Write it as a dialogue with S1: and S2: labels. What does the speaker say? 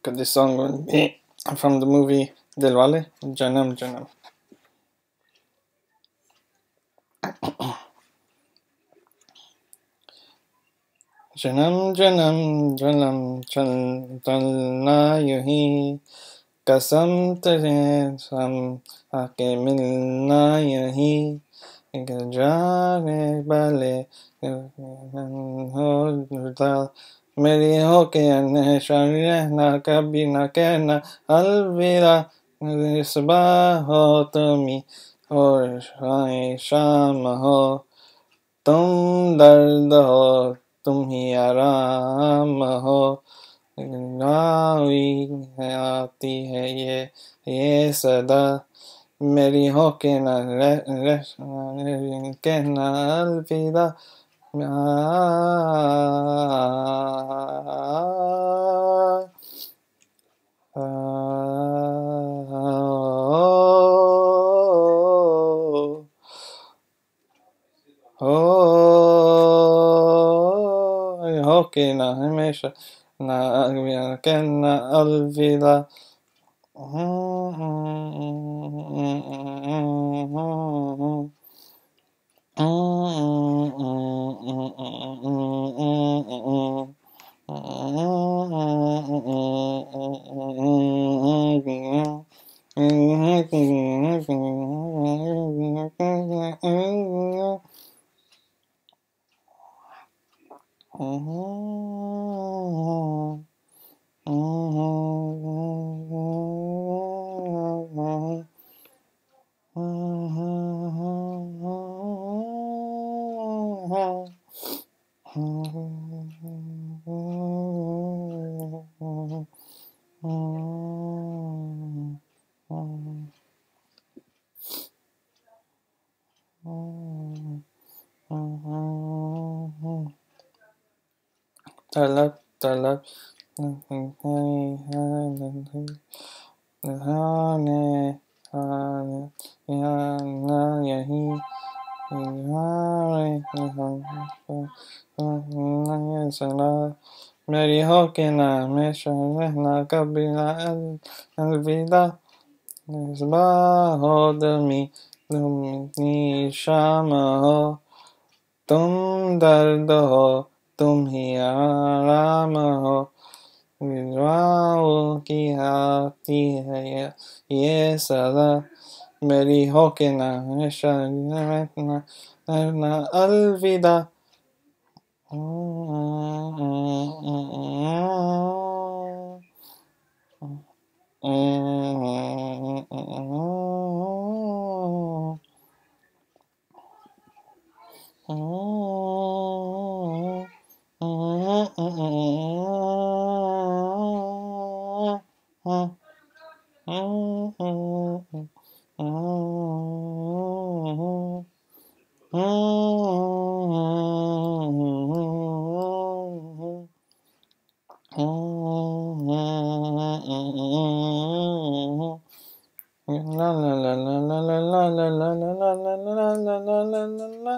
S1: This song will be from the movie Dilwale, Janam Janam. जन्म जन्म जन्म चलना यूं कसम तेरे हम आके मिलना यूं जाने वाले होता मेरी होके हमेशा रहना कभी ना कहना अलविदा सुबह हो तुम्ही और शाम हो तुम दर्द हो तुम ही आराम हो आती है ये सदा मेरी होके ना कहना अलविदा होके ना हमेशा ना कहना अलविदा तलब तलब यही मेरी होके ना हमेशा रहना कभी ना अलविदा सुबह हो तुम शाम हो तुम दर्द हो तुम ही आराम हो दुआओं की आती है ये सदा मेरी होके ना हमेशा रहना अलविदा la la la la la la la la la la la la la la la la.